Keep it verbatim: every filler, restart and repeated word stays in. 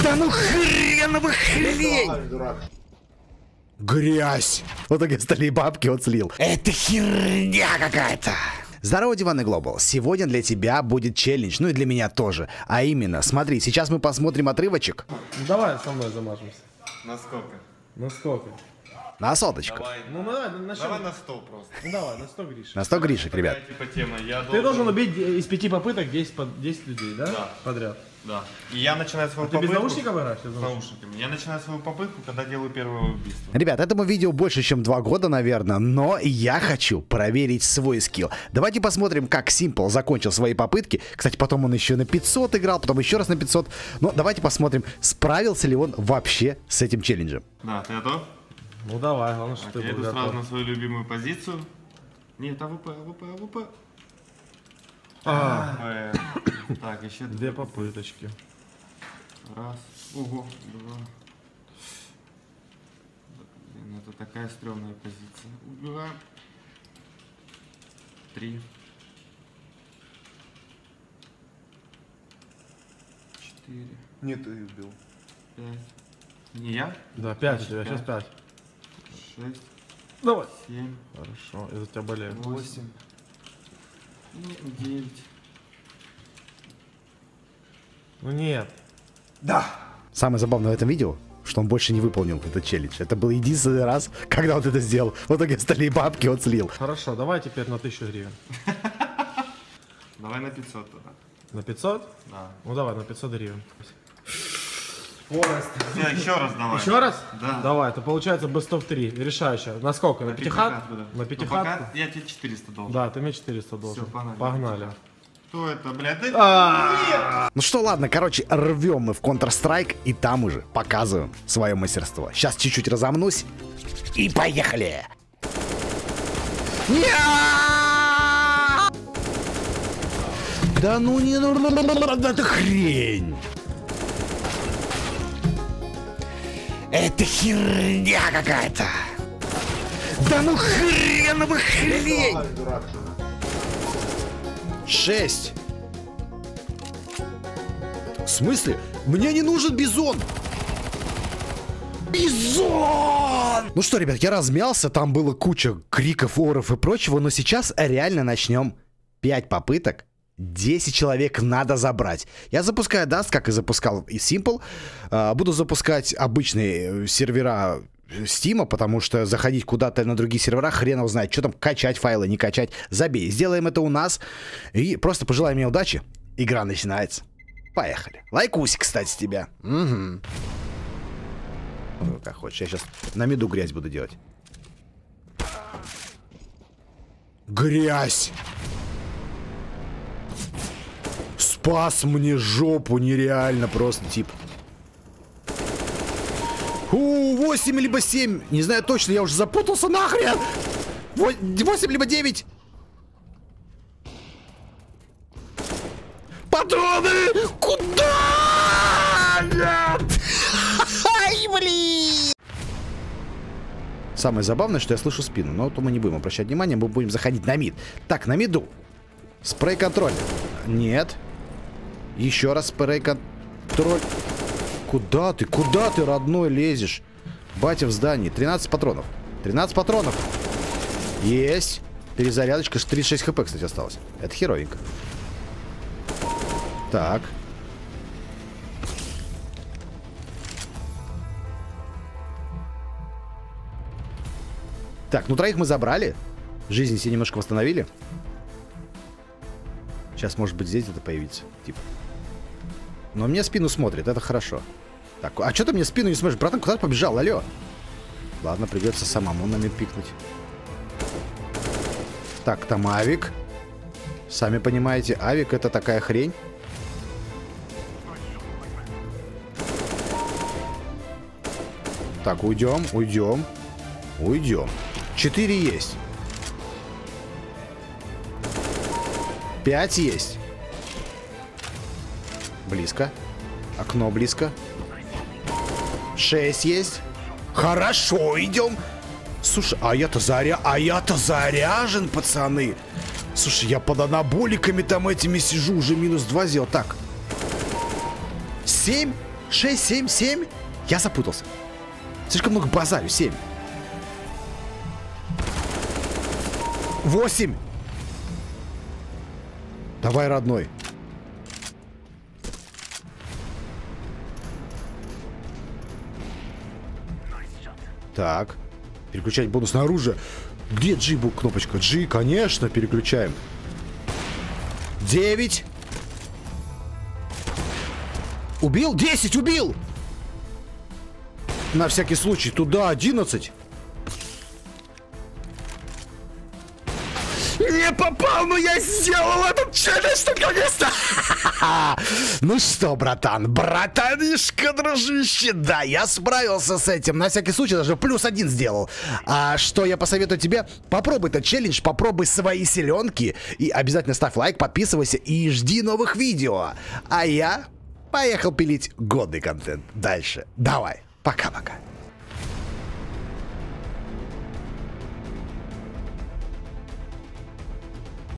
Да ну хреново хрень! Грязь! Вот так стали бабки вот слил. Это херня какая-то! Здорово, Диванный Глобал. Сегодня для тебя будет челлендж, ну и для меня тоже. А именно, смотри, сейчас мы посмотрим отрывочек. Давай со мной замажемся. На сколько? На сколько? На соточку. Давай. Ну давай, на, Давай на сто просто. Ну давай, на сто гришек. На сто гришек, ребят. Типа тема. Я Ты должен убить из пяти попыток десять, десять людей, да? Да. Подряд. Да. И я начинаю свою А ты попытку... без наушников играешь? С наушниками. Я начинаю свою попытку, когда делаю первое убийство. Ребят, этому видео больше, чем два года, наверное, но я хочу проверить свой скилл. Давайте посмотрим, как Simple закончил свои попытки. Кстати, потом он еще на пятьсот играл, потом еще раз на пятьсот. Но давайте посмотрим, справился ли он вообще с этим челленджем. Да, ты готов? Ну давай, главное, что Так, ты я был иду сразу готов. на свою любимую позицию. Нет, АВП, АВП, АВП. А, АВП. Так, еще две попыточки. Раз. Ого, два. Блин, это такая стрёмная позиция. Убиваем. Три. Четыре. Нет, ты убил. Пять. Не я? Да, пять у тебя, сейчас пять. Шесть. Давай. Семь. Хорошо, я за тебя болею. Восемь. Ну, девять. Ну нет. Да! Самое забавное в этом видео, что он больше не выполнил этот челлендж. Это был единственный раз, когда он это сделал. В итоге остальные бабки он слил. Хорошо, давай теперь на тысячу гривен. Давай на пятьсот тогда. На пятьсот? Да. Ну давай, на пятьсот гривен. Форест. Все, еще раз давай. Еще раз? Да. Давай, это получается best of три. Решающая. На сколько? На, на пятихат? Да. На Ну, пятихатку? пока я тебе четыреста должен. Да, ты мне четыреста должен. Все, погнали. Погнали. Кто это, блядь? Да... А, Ну что, ладно, короче, рвем мы в Counter-Strike и там уже показываем свое мастерство. Сейчас чуть-чуть разомнусь и поехали! Да ну не... Это хрень! Это херня какая-то! Да ну хреново хрень! Дурак. Шесть. В смысле? Мне не нужен бизон. Бизон! Ну что, ребят, я размялся, там было куча криков, оров и прочего, но сейчас реально начнем. пять попыток, десять человек надо забрать. Я запускаю Dust, как и запускал и Simple. Буду запускать обычные сервера Стима, потому что заходить куда-то на другие сервера, хрен его знает, что там, качать файлы, не качать. Забей, сделаем это у нас и просто пожелаем мне удачи. Игра начинается. Поехали. Лайкусик, кстати, с тебя. Угу. Ну, как хочешь, я сейчас на миду грязь буду делать. Грязь! Спас мне жопу, нереально просто, тип. У, восемь либо семь. Не знаю точно, я уже запутался нахрен. восемь либо девять. Патроны! Куда? Нет! Ай, блин! Самое забавное, что я слышу спину. Но то мы не будем обращать внимания, мы будем заходить на мид. Так, на миду. Спрей-контроль. Нет. Еще раз спрей-контроль. Куда ты? Куда ты, родной, лезешь? Батя в здании. тринадцать патронов. тринадцать патронов. Есть. Перезарядочка. тридцать шесть хп, кстати, осталось. Это херовенько. Так. Так, ну троих мы забрали. Жизнь себе немножко восстановили. Сейчас, может быть, здесь где-то появится. Типа. Но мне спину смотрит, это хорошо. Так, а что ты мне спину не смотришь? Братан, куда ты побежал? Алло. Ладно, придется самому на мид пикнуть. Так, там авик. Сами понимаете, авик это такая хрень. Так, уйдем, уйдем. Уйдем. Четыре есть. Пять есть. Близко. Окно близко. Шесть есть. Хорошо, идем. Слушай, а я-то заря... а я-то заряжен, пацаны. Слушай, я под анаболиками там этими сижу. Уже минус два сделал. Так. Семь. шесть, семь, семь? Я запутался. Слишком много базарю. семь. восемь. Давай, родной. Так. Переключать бонусное оружие. Где G кнопочка? G, конечно, переключаем. девять. Убил? десять, убил! На всякий случай. Туда одиннадцать. Не попал, но я сделал этот челлендж наконец-то! Ну что, братан, братанишка, дружище, да, я справился с этим. На всякий случай даже плюс один сделал. А что я посоветую тебе? Попробуй этот челлендж, попробуй свои селенки. И обязательно ставь лайк, подписывайся и жди новых видео. А я поехал пилить годный контент дальше. Давай, пока-пока.